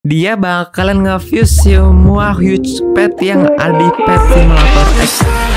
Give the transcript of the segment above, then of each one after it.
Dia bakalan nge-fuse semua huge pet yang ada di Pet Simulator X.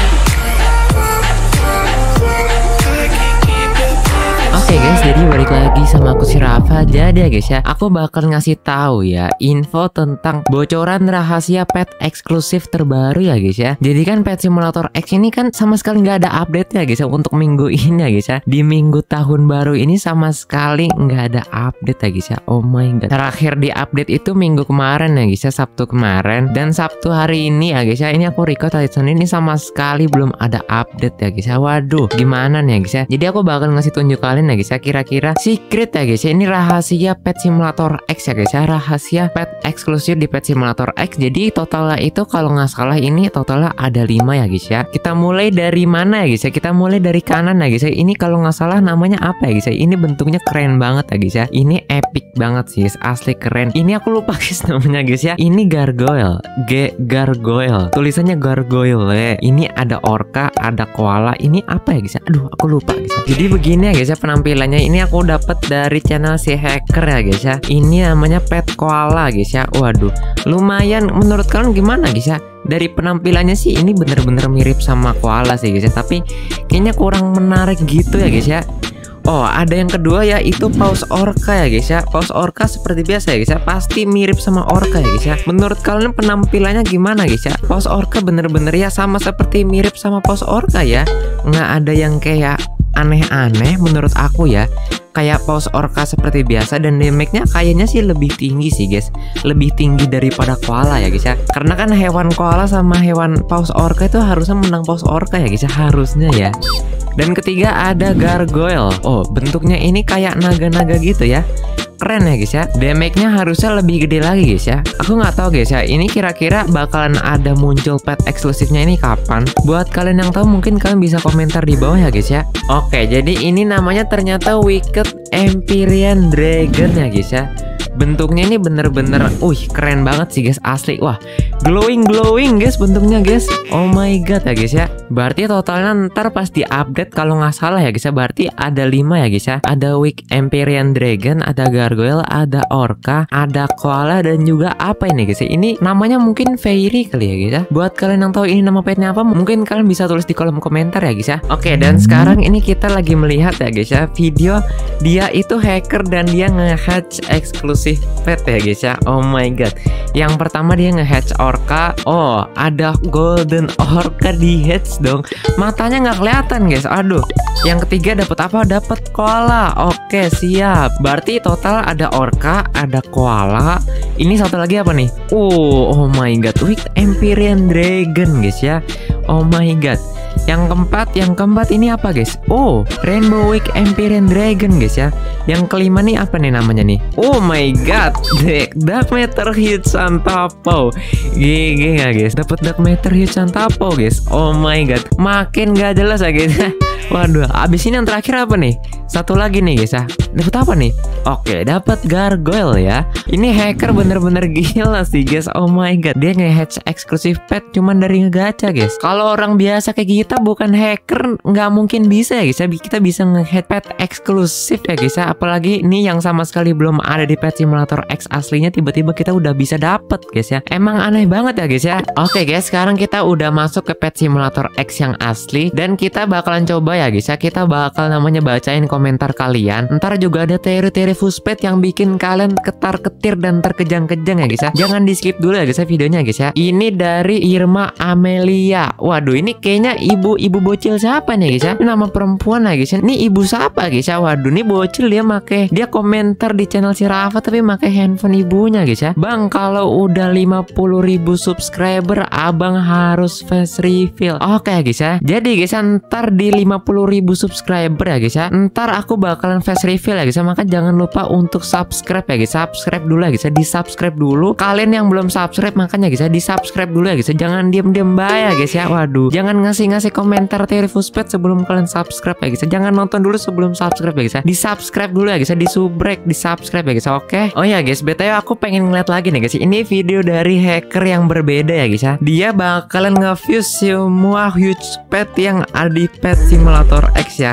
Oke guys, jadi balik lagi sama aku si Rafa. Jadi ya guys ya, aku bakal ngasih tahu ya info tentang bocoran rahasia pet eksklusif terbaru ya guys ya. Jadi kan Pet Simulator X ini kan sama sekali nggak ada update ya guys ya untuk minggu ini ya guys ya. Di minggu tahun baru ini sama sekali nggak ada update ya guys ya. Oh my god. Terakhir di update itu minggu kemarin ya guys ya, Sabtu kemarin, dan Sabtu hari ini ya guys ya. Ini aku record hari Senin, ini sama sekali belum ada update ya guys ya. Waduh, gimana nih ya guys ya. Jadi aku bakal ngasih tunjuk kalian ya guys ya, kira-kira secret ya guys ya, ini rahasia Pet Simulator X ya guys ya, rahasia pet eksklusif di Pet Simulator X. Jadi totalnya itu kalau nggak salah ini totalnya ada 5 ya guys ya. Kita mulai dari mana ya guys ya, kita mulai dari kanan ya guys ya. Ini kalau nggak salah namanya apa ya guys ya, ini bentuknya keren banget ya guys ya, ini epic banget sih guys, asli keren. Ini aku lupa guys namanya guys ya, ini gargoyle, gargoyle, tulisannya gargoyle ya. Ini ada orca, ada koala, ini apa ya guys ya, aduh aku lupa guys ya. Jadi begini ya guys ya penampilannya, ini aku dapat dari channel si hacker ya guys ya. Ini namanya pet koala guys ya. Waduh, lumayan, menurut kalian gimana guys ya? Dari penampilannya sih ini bener-bener mirip sama koala sih guys ya, tapi kayaknya kurang menarik gitu ya guys ya. Oh, ada yang kedua ya, itu paus orca ya guys ya. Paus orca seperti biasa ya guys ya, pasti mirip sama orca ya guys ya. Menurut kalian penampilannya gimana guys ya? Paus orca bener-bener ya sama seperti mirip sama paus orca ya, nggak ada yang kayak aneh-aneh menurut aku ya. Kayak paus orca seperti biasa, dan damage-nya kayaknya sih lebih tinggi sih guys, lebih tinggi daripada koala ya guys ya. Karena kan hewan koala sama hewan paus orca itu harusnya menang paus orca ya guys ya, harusnya ya. Dan ketiga ada gargoyle. Oh, bentuknya ini kayak naga-naga gitu ya. Keren ya guys ya, damage-nya harusnya lebih gede lagi guys ya. Aku nggak tahu guys ya, ini kira-kira bakalan ada muncul pet eksklusifnya ini kapan. Buat kalian yang tahu mungkin kalian bisa komentar di bawah ya guys ya. Oke, jadi ini namanya ternyata Wicked Empyrean Dragon ya guys ya. Bentuknya ini bener-bener keren banget sih guys, asli. Wah, glowing guys bentuknya guys. Oh my god ya guys ya. Berarti totalnya ntar pas di update kalau nggak salah ya guys ya, berarti ada 5 ya guys ya. Ada Wicked Empyrean Dragon, ada gargoyle, ada orca, ada koala, dan juga apa ini guys ya, ini namanya mungkin fairy kali ya guys ya. Buat kalian yang tahu ini nama petnya apa, mungkin kalian bisa tulis di kolom komentar ya guys ya. Oke, dan sekarang ini kita lagi melihat ya guys ya video dia itu hacker dan dia nge-hatch eksklusif pet ya guys ya. Oh my god. Yang pertama dia nge-hatch orca. Oh, ada golden orca di hatch dong. Matanya nggak kelihatan guys. Aduh. Yang ketiga dapat apa? Dapat koala. Oke, siap. Berarti total ada orca, ada koala. Ini satu lagi apa nih? Oh my god. Wicked Empyrean Dragon guys ya. Oh my god. Yang keempat ini apa guys? Oh, Rainbow Wicked Empyrean Dragon guys ya. Yang kelima nih apa nih namanya nih? Oh my god, Dark Matter Huge Santapo. GG nggak guys? Dapat Dark Matter Huge Santapo guys. Oh my god, makin gak jelas ya guys. Waduh, abis ini yang terakhir apa nih? Satu lagi nih guys ya. Dapat apa nih? Oke, dapat gargoyle ya. Ini hacker bener-bener gila sih guys. Oh my god, dia nge-hatch eksklusif pet cuman dari ngegacha guys. Kalau orang biasa kayak kita bukan hacker, nggak mungkin bisa ya guys ya. Kita bisa nge-hatch pet eksklusif ya guys ya. Apalagi ini yang sama sekali belum ada di Pet Simulator X aslinya, tiba-tiba kita udah bisa dapet guys ya. Emang aneh banget ya guys ya. Oke guys, sekarang kita udah masuk ke Pet Simulator X yang asli, dan kita bakalan coba ya guys ya, kita bakal namanya bacain komentar kalian. Ntar juga ada teori-teori fuspet yang bikin kalian ketar-ketir dan terkejang-kejang ya guys ya. Jangan di skip dulu ya guys ya videonya guys ya. Ini dari Irma Amelia. Waduh, ini kayaknya ibu bocil siapa nih guys ya? Ini nama perempuan ya guys ya. Ini ibu siapa guys ya? Waduh, ini bocil dia komentar di channel si Rafa tapi pakai handphone ibunya guys ya. Bang, kalau udah 50.000 subscriber abang harus face reveal. Oke guys ya. Jadi guys ya, ntar di 50.000 subscriber ya guys ya, ntar aku bakalan face reveal ya guys ya. Maka jangan lupa untuk subscribe ya guys. Subscribe dulu ya guys ya, di subscribe dulu. Kalian yang belum subscribe makanya guys ya, di subscribe dulu ya guys ya. Jangan diam-diam ya guys ya. Waduh, jangan ngasih komentar teori fuspet sebelum kalian subscribe ya guys ya. Jangan nonton dulu sebelum subscribe ya guys ya. Di subscribe dulu ya guys ya, di subrek, di subscribe ya guys. Oke. Oh ya guys, BTW aku pengen ngeliat lagi nih guys. Ini video dari hacker yang berbeda ya guys ya. Dia bakalan nge-fuse semua huge pet yang ada di Pet Simulator X ya.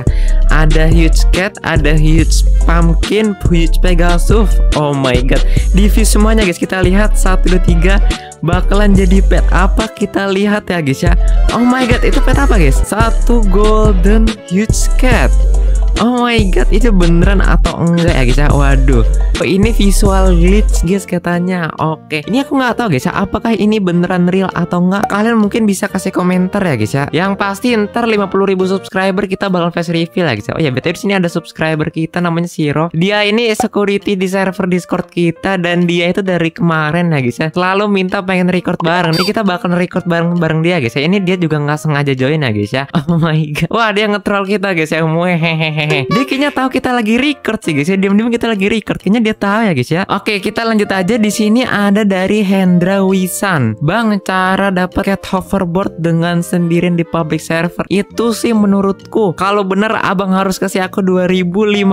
ada huge cat, ada huge pumpkin, huge pegasus. Oh my god, di view semuanya guys. Kita lihat 1, 2, 3 bakalan jadi pet apa, kita lihat ya guys ya. Oh my god, itu pet apa guys? Satu golden huge cat. Oh my god, itu beneran atau enggak ya guys ya? Waduh, ini visual glitch guys katanya. Oke, ini aku nggak tahu guys ya, apakah ini beneran real atau enggak. Kalian mungkin bisa kasih komentar ya guys ya. Yang pasti ntar 50.000 subscriber kita bakal face reveal ya guys ya. Oh ya, betul, di sini ada subscriber kita namanya Siro. Dia ini security di server Discord kita, dan dia itu dari kemarin ya guys ya selalu minta pengen record bareng. Nih kita bakal record bareng dia guys ya. Ini dia juga nggak sengaja join ya guys ya. Oh my god, wah dia nge-troll kita guys ya. Hehehe. Dia kayaknya tahu kita lagi record sih guys ya. Diam-diam kita lagi record. Kayaknya dia tahu ya guys ya. Oke, kita lanjut aja. Di sini ada dari Hendra Wisan. Bang, cara dapat cat hoverboard dengan sendirian di public server itu sih menurutku, kalau bener abang harus kasih aku 2.500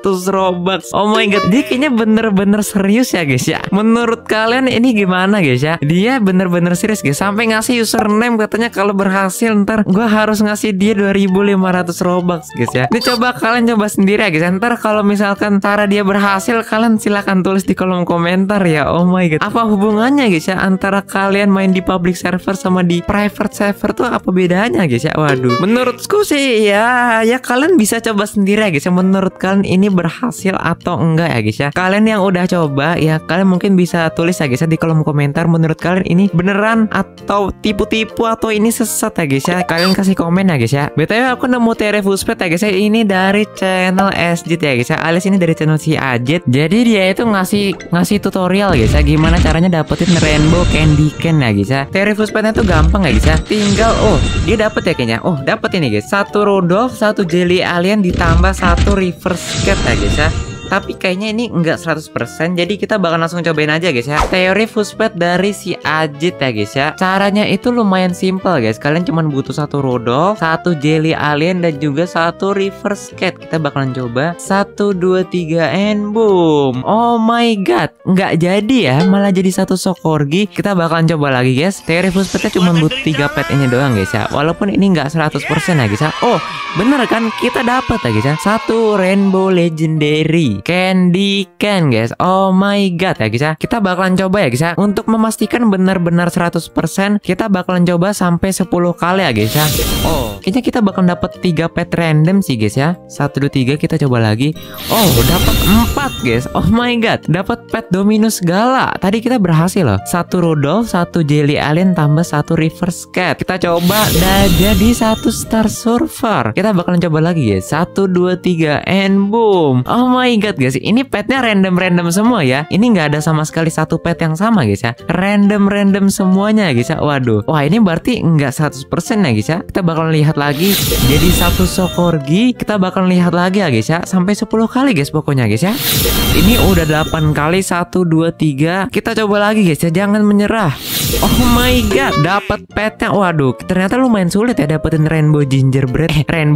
Robux. Oh my god, dia kayaknya bener-bener serius ya guys ya. Menurut kalian ini gimana guys ya? Dia bener-bener serius guys, sampai ngasih username katanya kalau berhasil ntar gue harus ngasih dia 2.500 Robux guys ya. Ini coba kalian coba sendiri ya guys. Ntar kalau misalkan cara dia berhasil, kalian silahkan tulis di kolom komentar ya. Oh my god, apa hubungannya guys ya antara kalian main di public server sama di private server tuh, apa bedanya guys ya? Waduh, menurutku sih ya kalian bisa coba sendiri ya guys ya. Menurut kalian ini berhasil atau enggak ya guys ya? Kalian yang udah coba ya, kalian mungkin bisa tulis ya guys ya di kolom komentar. Menurut kalian ini beneran atau tipu-tipu atau ini sesat ya guys ya? Kalian kasih komen ya guys ya. BTW aku nemu TR Fuspet ya guys ya. Ini dari channel SJit ya guys ya, alias ini dari channel si Ajit. Jadi dia itu ngasih tutorial guys ya, gimana caranya dapetin rainbow candy cane ya guys ya. TR Fuspetnya tuh gampang ya guys ya. Tinggal dia dapet ya kayaknya. Oh, dapet ini guys. 1 Rudolph, 1 jelly alien ditambah 1 reverse cat ya guys ya. Tapi kayaknya ini enggak 100%. Jadi kita bakal langsung cobain aja guys ya. Teori Fuspet dari si Ajit ya guys ya. Caranya itu lumayan simple guys. Kalian cuma butuh 1 Rudolph, 1 jelly alien, dan juga 1 reverse cat. Kita bakalan coba 1, 2, 3 and boom. Oh my god, nggak jadi ya, malah jadi 1 Sokorgi. Kita bakalan coba lagi guys. Teori Fuspetnya cuma butuh 3 pet ini doang guys ya. Walaupun ini nggak 100% ya guys ya. Oh bener kan, kita dapat ya guys ya 1 rainbow legendary candy cane guys. Oh my god ya guys ya. Kita bakalan coba ya guys ya. Untuk memastikan benar-benar 100%, kita bakalan coba sampai 10 kali ya guys ya. Oh, kayaknya kita bakalan dapat 3 pet random sih guys ya. 1, 2, 3, kita coba lagi. Oh, dapat 4 guys. Oh my god, dapat pet Dominus Gala. Tadi kita berhasil loh. 1 Rudolph, 1 jelly alien, tambah 1 reverse cat. Kita coba dan jadi 1 star surfer. Kita bakalan coba lagi guys. 1, 2, 3 and boom. Oh my god guys, ini petnya random semua ya. Ini nggak ada sama sekali 1 pet yang sama guys ya. Random semuanya guys ya. Waduh, wah ini berarti nggak 100% ya guys ya. Kita bakal lihat lagi jadi 1 Sokorgi. Kita bakal lihat lagi ya guys ya, sampai 10 kali guys pokoknya guys ya. Ini udah 8 kali. 1, 2, 3. Kita coba lagi guys ya, jangan menyerah. Oh my god, dapat petnya. Waduh, ternyata lumayan sulit ya dapetin rainbow gingerbread. Rainbow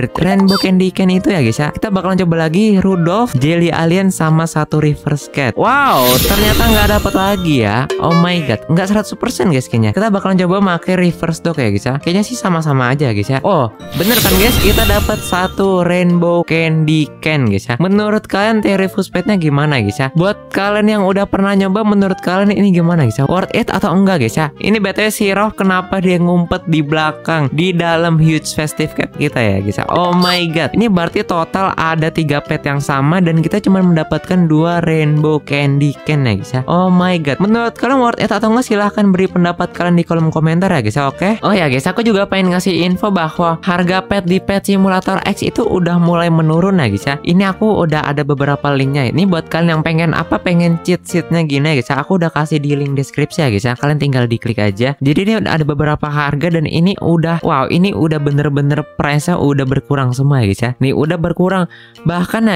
candy cane itu ya guys ya. Kita bakalan coba lagi Rudolph, jelly alien, sama 1 reverse cat. Wow, ternyata nggak dapat lagi ya. Oh my god, nggak 100% guys kayaknya. Kita bakalan coba pakai reverse dog ya guys ya. Kayaknya sih sama-sama aja guys ya. Oh bener kan guys, kita dapat 1 rainbow candy cane guys ya. Menurut kalian teori Fuspetnya gimana guys ya? Buat kalian yang udah pernah nyoba, menurut kalian ini gimana guys ya? Worth it atau enggak guys ya? Ini BTW si Roh kenapa dia ngumpet di belakang di dalam huge festive cat kita ya guys ya. Oh my god, ini berarti total ada 3 pet yang sama dan kita cuma mendapatkan 2 rainbow candy cane ya guys ya. Oh my god, menurut kalian worth it atau enggak? Silahkan beri pendapat kalian di kolom komentar ya guys ya. Oke. Oh ya guys, aku juga pengen ngasih info bahwa harga pet di Pet Simulator X itu udah mulai menurun ya guys ya. Ini aku udah ada beberapa linknya. Ini buat kalian yang pengen cheat sheetnya gini ya guys ya. Aku udah kasih di link deskripsi ya guys ya. Kalian tinggal diklik aja. Jadi ini ada beberapa harga dan ini udah bener-bener price-nya udah berkurang semua ya guys ya. Nih udah berkurang. Bahkan ya guys ya, huge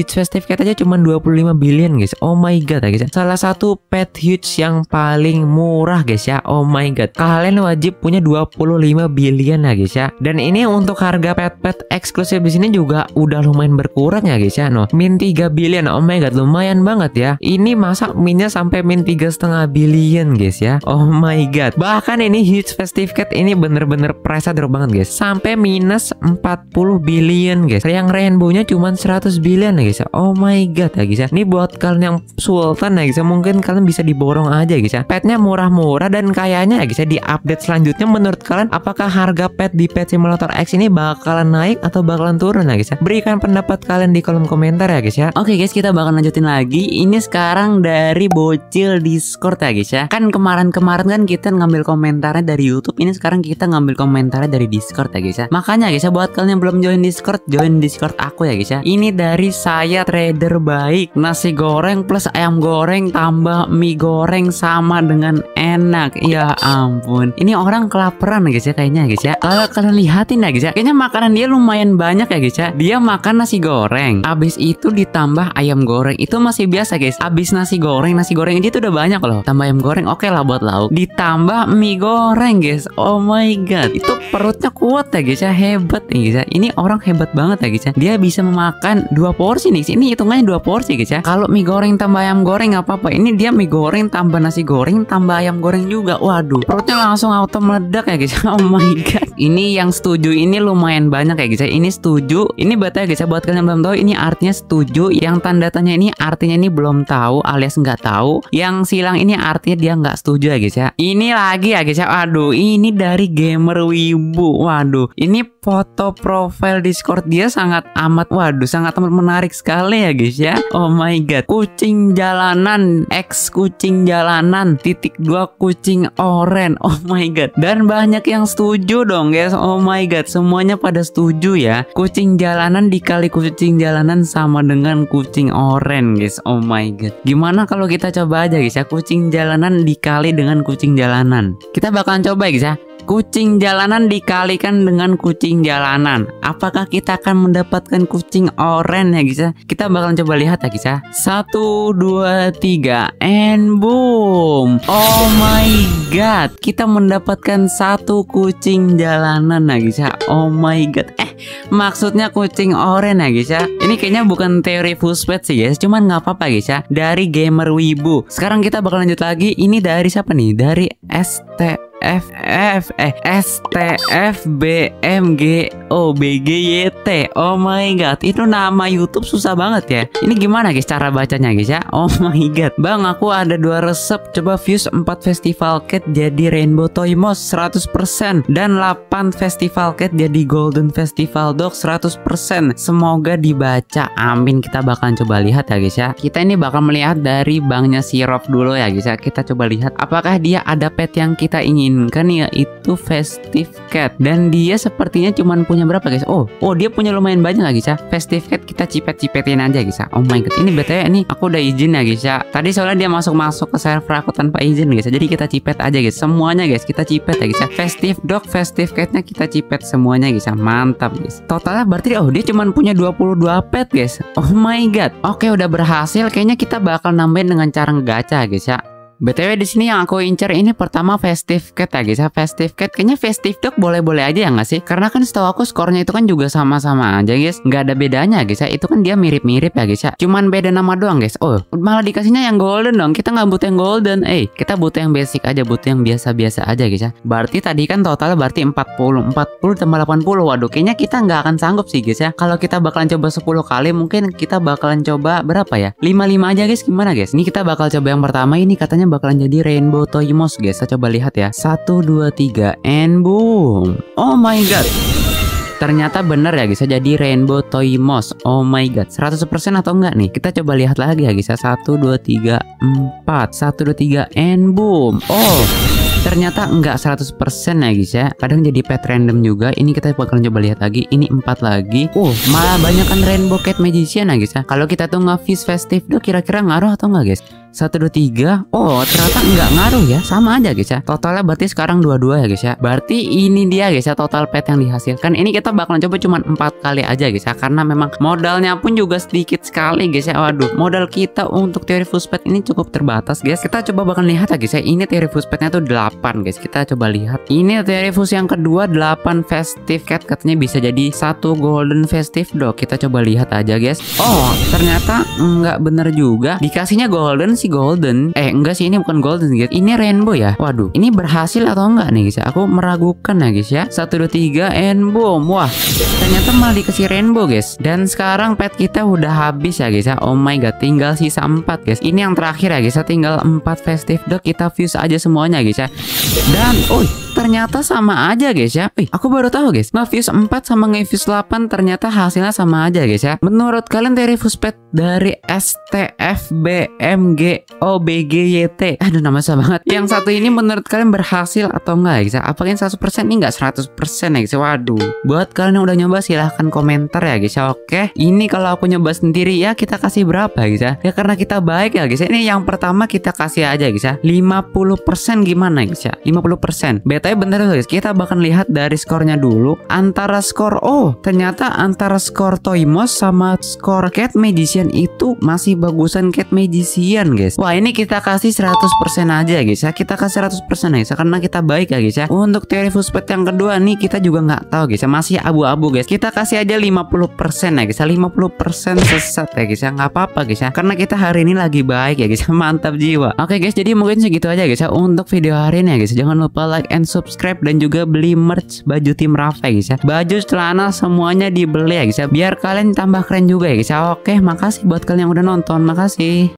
huge festive cat aja cuma 25 billion guys. Oh my god ya guys. Salah satu pet huge yang paling murah guys ya. Oh my god. Kalian wajib punya 25 billion ya guys ya. Dan ini untuk harga pet-pet eksklusif di sini juga udah lumayan berkurang ya guys ya. No, min 3 billion. Oh my god, lumayan banget ya. Ini masa minnya sampai min 3,5 billion guys ya. Oh my god. Bahkan ini huge festive cat ini bener-bener price drop banget guys. Sampai minus 40 billion guys. Yang rainbow-nya cuma 100 billion ya guys ya. Oh my god ya guys ya. Ini buat kalian yang sultan ya guys ya, mungkin kalian bisa diborong aja guys ya. Petnya murah-murah dan kayaknya ya guys ya di update selanjutnya menurut kalian apakah harga pet di Pet Simulator X ini bakalan naik atau bakalan turun ya guys ya. Berikan pendapat kalian di kolom komentar ya guys ya. Oke guys, kita bakal lanjutin lagi. Ini sekarang dari bocil Discord ya guys ya. Kan kemarin-kemarin kan kita ngambil komentarnya dari YouTube. Ini sekarang kita ngambil komentarnya dari Discord ya guys ya. Makanya guys ya, buat kalian yang belum join Discord aku ya guys ya. Ini dari saya trader baik. Nasi goreng plus ayam goreng tambah mie goreng sama dengan enak. Ya ampun. Ini orang kelaparan ya guys ya kayaknya guys ya. Kalau kalian lihatin ya guys ya, kayaknya makanan dia lumayan banyak ya guys ya. Dia makan nasi goreng, habis itu ditambah ayam goreng. Itu masih biasa guys. Habis nasi goreng aja itu udah banyak loh. Tambah ayam goreng oke lah buat lauk. Ditambah mie goreng guys. Oh my god. Itu perutnya kuat ya guys ya. Hebat nih guys ya. Ini orang hebat banget ya guys ya. Dia bisa memakan 2 porsi nih. Ini hitungannya 2 porsi guys ya. Kalau mie goreng tambah ayam goreng nggak apa-apa. Ini dia mie goreng tambah nasi goreng tambah ayam goreng juga. Waduh, perutnya langsung auto meledak ya guys. Oh my god. Ini yang setuju ini lumayan banyak ya guys ya. Ini setuju. Ini berarti ya guys ya, buat kalian yang belum tahu ini artinya setuju. Yang tanda tanya ini artinya ini belum tahu alias nggak tahu. Yang silang ini artinya dia nggak setuju ya guys ya. Ini lagi ya guys ya. Aduh, ini dari gamer wibu. Waduh, ini foto profile Discord dia sangat amat menarik sekali ya guys ya. Oh my god. Kucing jalanan X kucing jalanan _2 kucing oren. Oh my god. Dan banyak yang setuju dong guys. Oh my god. Semuanya pada setuju ya. Kucing jalanan dikali kucing jalanan sama dengan kucing oren guys. Oh my god. Gimana kalau kita coba aja guys ya. Kucing jalanan dikali dengan kucing jalanan. Kita bakalan coba guys ya. Kucing jalanan dikalikan dengan kucing jalanan. Apakah kita akan mendapatkan kucing oren ya guys ya? Kita bakalan coba lihat ya guys ya. 1, 2, 3 and boom. Oh my god. Kita mendapatkan 1 kucing jalanan ya guys ya. Oh my god. Maksudnya kucing oren ya guys ya. Ini kayaknya bukan teori fullspeed sih guys. Cuman nggak apa-apa guys ya. Dari gamer wibu. Sekarang kita bakal lanjut lagi. Ini dari siapa nih? Dari STFBMGOBGYT. Oh my god. Itu nama YouTube susah banget ya. Ini gimana guys cara bacanya guys ya? Oh my god. Bang, aku ada 2 resep. Coba views 4 festival cat jadi rainbow toy mouse 100% dan 8 festival cat jadi golden festival dog 100%. Semoga dibaca. Amin. Kita bakalan coba lihat ya guys ya. Kita ini bakal melihat dari banknya Sirop dulu ya guys ya. Kita coba lihat apakah dia ada pet yang kita inginkan, yaitu festive cat. Dan dia sepertinya cuman punya berapa guys? Oh dia punya lumayan banyak ya guys ya. Festive cat kita cipet-cipetin aja guys ya. Oh my god. Ini BTW ini aku udah izin ya guys ya. Tadi soalnya dia masuk ke server aku tanpa izin guys ya. Jadi kita cipet aja guys. Semuanya guys kita cipet ya guys ya. Festive dog, festive catnya kita cipet semuanya guys ya. Mantap guys. Totalnya berarti dia cuman punya 22 pet guys. Oh my god. Oke, udah berhasil. Kayaknya kita bakal nambahin dengan cara ngegacha guys ya. BTW di sini yang aku incer ini pertama festive cat ya guys ya. Festive cat kayaknya festive dog boleh-boleh aja ya nggak sih? Karena kan setahu aku skornya itu kan juga sama-sama aja guys. Nggak ada bedanya guys ya. Itu kan dia mirip-mirip ya guys ya. Cuman beda nama doang guys. Oh malah dikasihnya yang golden dong. Kita nggak butuh yang golden. Kita butuh yang basic aja. Butuh yang biasa-biasa aja guys ya. Berarti tadi kan totalnya berarti 40 tambah 80. Waduh kayaknya kita nggak akan sanggup sih guys ya. Kalau kita bakalan coba 10 kali mungkin kita bakalan coba berapa ya? 5 aja guys. Gimana guys? Ini kita bakal coba yang pertama. Ini katanya bakalan jadi rainbow toy mouse guys. Kita coba lihat ya. 1, 2, 3 and boom. Oh my god. Ternyata bener ya guys ya. Jadi rainbow toy mouse. Oh my god. 100% atau enggak nih? Kita coba lihat lagi ya guys ya. 1, 2, 3, 4. 1, 2, 3 and boom. Oh ternyata enggak 100% ya guys ya. Kadang jadi pet random juga. Ini kita bakalan coba lihat lagi. Ini 4 lagi. Malah banyak kan rainbow cat magician ya guys ya. Kalau kita tuh nge-fish festive dog kira-kira ngaruh atau enggak guys? 1, 2, 3. Oh ternyata nggak ngaruh ya, sama aja guys ya. Totalnya berarti sekarang 22 ya guys ya. Berarti ini dia guys ya total pet yang dihasilkan. Ini kita bakalan coba cuma 4 kali aja guys ya, karena memang modalnya pun juga sedikit sekali guys ya. Waduh, modal kita untuk teori fuse pet ini cukup terbatas guys. Kita coba bakal lihat ya guys ya. Ini teori fuse petnya tuh 8 guys. Kita coba lihat. Ini teori fuse yang kedua 8 festive cat, katanya bisa jadi 1 golden festive dog. Kita coba lihat aja guys. Oh ternyata nggak bener juga, dikasihnya golden sih golden. Enggak sih, ini bukan golden guys, ini rainbow ya. Waduh, ini berhasil atau enggak nih guys ya? Aku meragukan ya guys ya. 1, 2, 3 and boom. Wah ternyata malah dikasih rainbow guys. Dan sekarang pet kita udah habis ya guys ya. Oh my god, tinggal sisa 4 guys. Ini yang terakhir ya guys ya, tinggal 4 festive dog. Kita fuse aja semuanya guys ya. Dan ternyata sama aja guys ya. Aku baru tahu guys, nge-fuse 4 sama nge-fuse 8 ternyata hasilnya sama aja guys ya. Menurut kalian teori fuse pet dari STFBMGOBGYT, aduh nama susah banget, yang satu ini menurut kalian berhasil atau enggak guys ya? Apakah yang 100% ini enggak 100% ya guys ya? Waduh, buat kalian yang udah nyoba silahkan komentar ya guys ya. Oke, ini kalau aku nyoba sendiri ya kita kasih berapa guys ya? Ya karena kita baik ya guys ya. Ini yang pertama kita kasih aja guys ya 50%. Gimana guys ya? 50%. Tapi bentar guys, kita bakal lihat dari skornya dulu. Antara skor, ternyata antara skor Toymos sama skor Cat Magician itu masih bagusan Cat Magician guys. Wah ini kita kasih 100% aja guys ya. Kita kasih 100% guys ya, karena kita baik ya guys ya. Untuk teori fuse pet yang kedua nih kita juga nggak tahu guys ya, masih abu-abu guys. Kita kasih aja 50% ya guys ya. 50% sesat ya guys ya, nggak apa-apa guys ya, karena kita hari ini lagi baik ya guys ya. Mantap jiwa. Oke guys, jadi mungkin segitu aja guys ya untuk video hari ini ya guys. Jangan lupa like and subscribe dan juga beli merch baju tim Rafa guys ya. Baju, celana semuanya dibeli ya guys ya, biar kalian tambah keren juga ya guys ya. Oke, makasih buat kalian yang udah nonton. Makasih.